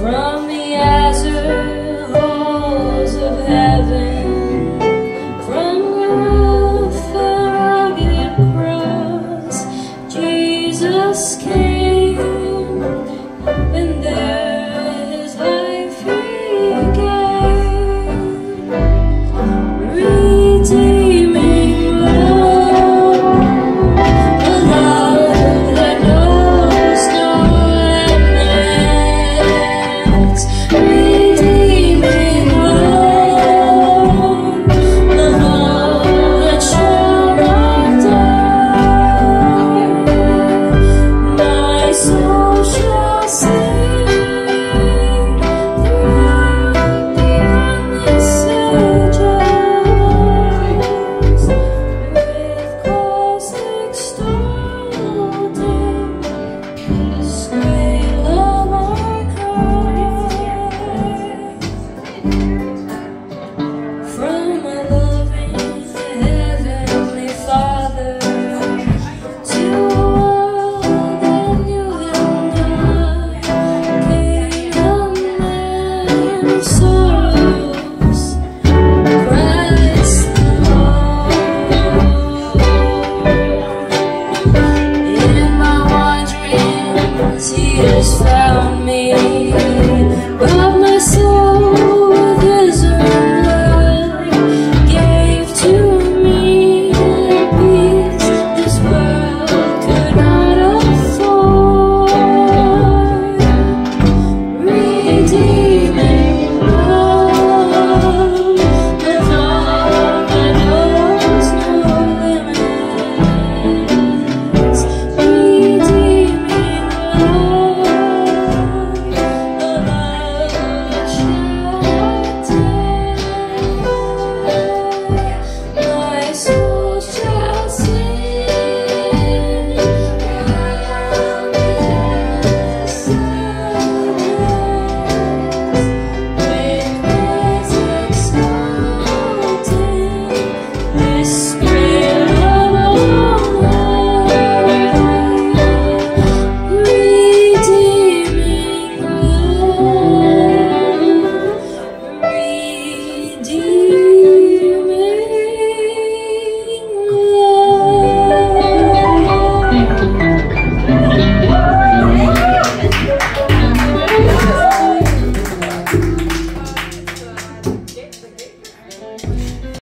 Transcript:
from the azure halls of heaven, from roof and rugged cross, Jesus came, and there his life he gave, redeeming love, a love that knows no limits, redeeming love, the love that shall not die. My soul shall sing throughout the endless ages, with Christ extolled in His great love I cry. From my loving Heavenly Father to a world that knew Him not, came a man of sorrows, Christ the Lord. In my wanderings He is found.